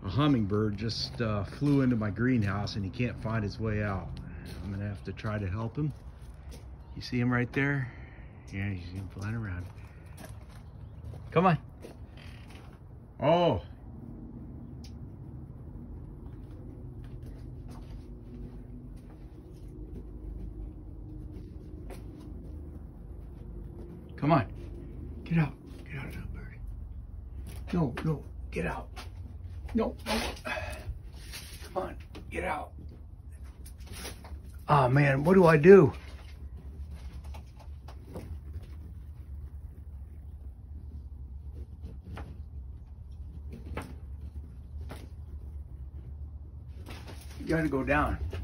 A hummingbird just flew into my greenhouse and he can't find his way out. I'm gonna have to try to help him. You see him right there? Yeah, he's flying around. Come on. Oh. Come on. Get out. Get out, little bird. No, no. Get out. No, no. Come on. Get out. Oh, man. What do I do? You gotta go down.